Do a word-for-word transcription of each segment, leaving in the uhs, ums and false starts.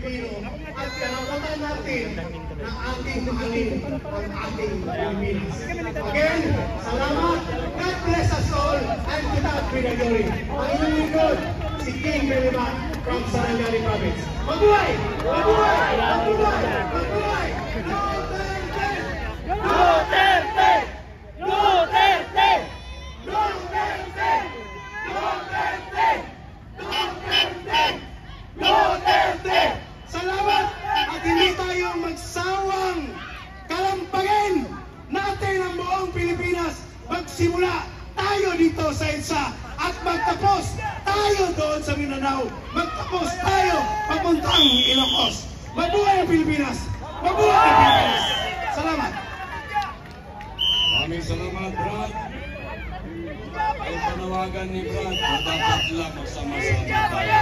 Pilipino at karapatan natin na ating mahalin ang ating Pilipinas. Again, salamat. God bless us all and without Pinagori. Ang inyong lingkod, si King Beliman from Sarangani Province. Mabuhay! Mabuhay! Mabuhay! Mabuhay! Duterte! Duterte! Duterte! Duterte! Duterte! Duterte! Duterte! Salamat! At hindi tayo magsawang kalampagin natin ang buong Pilipinas. Magsimula tayo dito sa EDSA at magtapos tayo doon sa Mindanao. Magtapos tayo papuntang Ilocos. Mabuhay ang Pilipinas! Mabuhay ang Pilipinas! Salamat! Maraming salamat, Brad. Ang panawagan ni Brad, dapat lang magsama-sama tayo.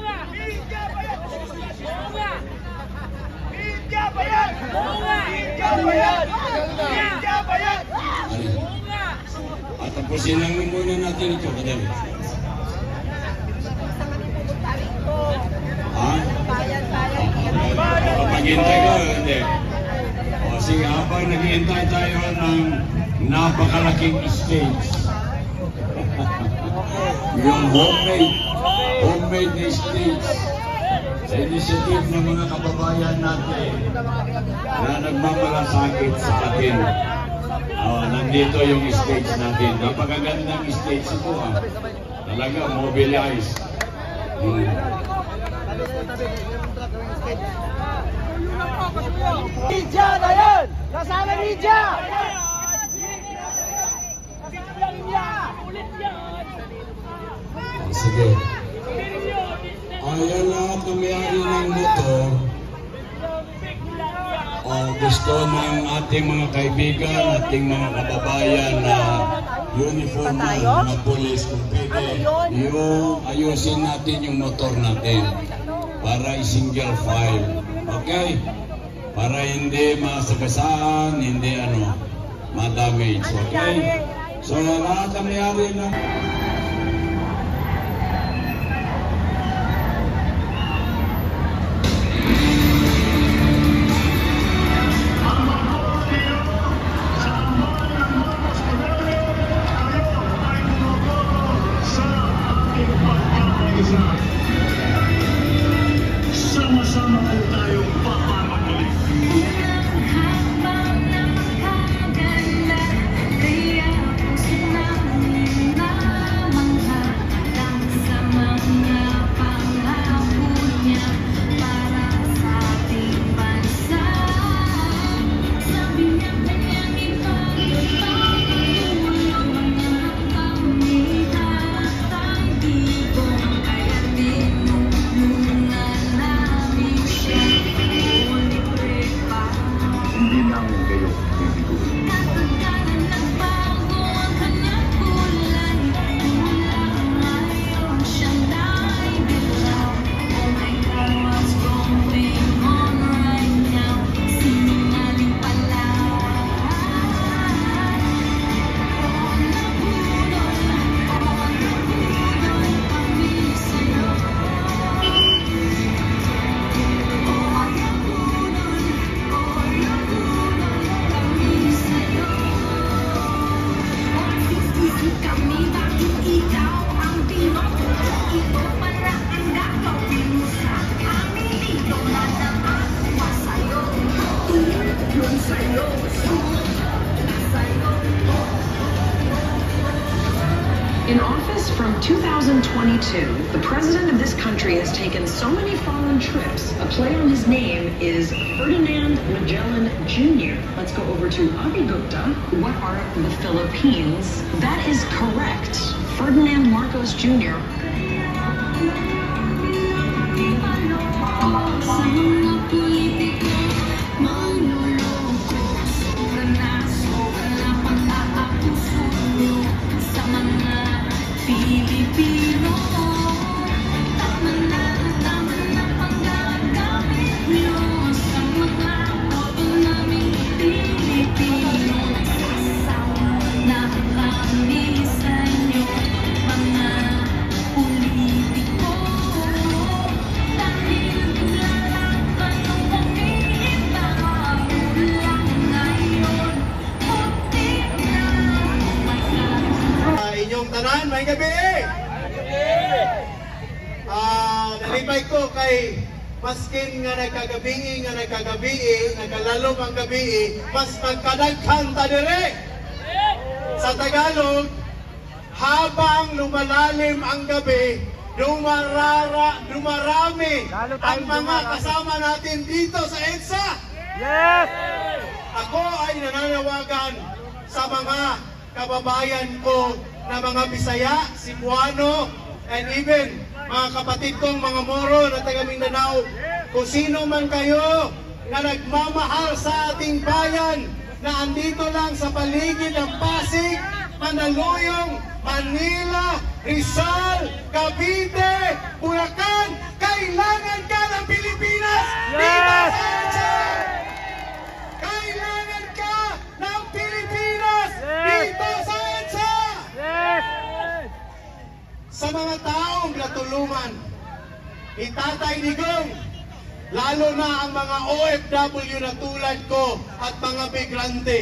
At tapusin lang muna natin ito, kadali. Ha? Maghintay ka, hindi. O sige, habang naghihintay tayo ng napakalaking stage. Yung homemade, homemade na stage. Sa initiative ng mga kababayan natin na nagmamalasakit sa atin. Oh, nandito yung stage natin. Napakagandang stage ito, ah. Talaga, mobilize. Hmm. Media na yan! Kasama media! Oh, sige. Ayan lahat na may-ari ng motor. Oh, gusto ng ating mga kaibigan, ating mga kababayan na uniform na mga polis, kung pwede, yung ayusin natin yung motor natin para i-single file. Okay? Para hindi masagasaan, hindi ano, ma-damage. Okay? So, lahat na may-ari na... Sama-sama po tayong papamagaling. In office from two thousand twenty-two, the president of this country has taken so many foreign trips. A play on his name is Ferdinand Magellan Junior Let's go over to Avi Gupta. What are the Philippines? That is correct. Ferdinand Marcos Junior Uli Gipay ko kay maskin nga nagkagabi, nga nagkagabi, nagkalalom ang gabi, mas magkadaghan ta dire. Sa Tagalog, habang lumalalim ang gabi, dumarara, dumarami ang mga kasama natin dito sa EDSA. Yes! Ako ay nananawagan sa mga kababayan ko na mga Bisaya, Cebuano, and even mga kapatid kong mga Moro na taga Mindanao, kung sino man kayo na nagmamahal sa ating bayan, na andito lang sa paligid ng Pasig, Mandaluyong, Manila, Rizal, Cavite, Bulacan, kailangan ka ng Pilipinas! Dito sa EDSA! Kailangan ka ng Pilipinas! Dito sa EDSA! Yes! Sa mga taong natulungan ni Tatay Digong, lalo na ang mga O F W na tulad ko at mga migrante.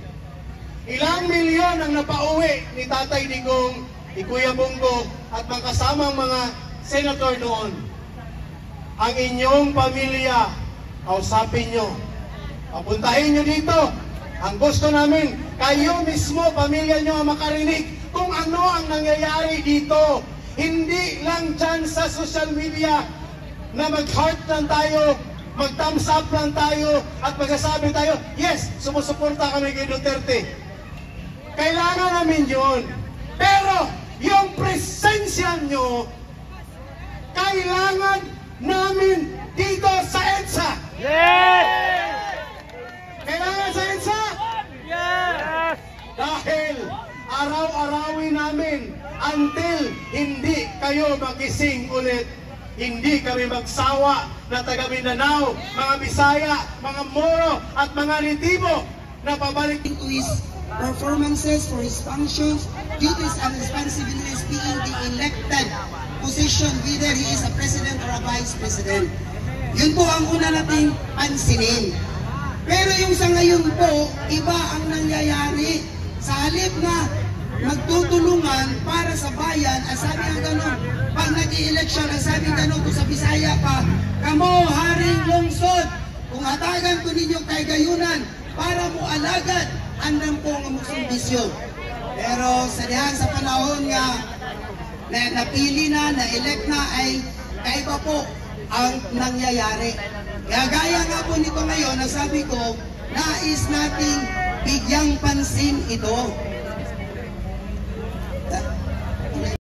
Ilang milyon ang napauwi ni Tatay Digong, ni Kuya Bongo at mga kasamang mga senator noon. Ang inyong pamilya, kausapin nyo, papuntahin nyo dito. Ang gusto namin, kayo mismo, pamilya nyo ang makarinig kung ano ang nangyayari dito. Hindi lang dyan sa social media na mag-heart lang tayo, mag-thumbs up lang tayo, at magsasabi tayo, yes, sumusuporta kami kay Duterte. Kailangan namin yun. Pero, yung presensya nyo, kailangan namin dito sa EDSA. Yes! Kailangan sa EDSA. Yes! Dahil araw-arawin namin until hindi kayo magising ulit. Hindi kami magsawa na taga Mindanao, mga Bisaya, mga Moro at mga Nitibo na pabalik to his performances, for his functions, duties and responsibilities being the elected position, whether he is a president or a vice president. Yun po ang una nating pansinin. Pero yung sa ngayon po, iba ang nangyayari. Sa halip na magtutulungan para sa bayan, ang sabi ang gano'n, pag nag-i-election, ang sabi ang gano'n kung sa Bisaya pa, kamo haring lungsod, kung hatagan ko ninyo kay gayunan, para mo alagad, andam po ang musong bisyo. Pero sa dihan sa panahon nga, na napili na, na-elect na, ay kaiba po ang nangyayari. Kaya gaya nga po nito ngayon, nasabi ko, nais nating bigyang pansin ito.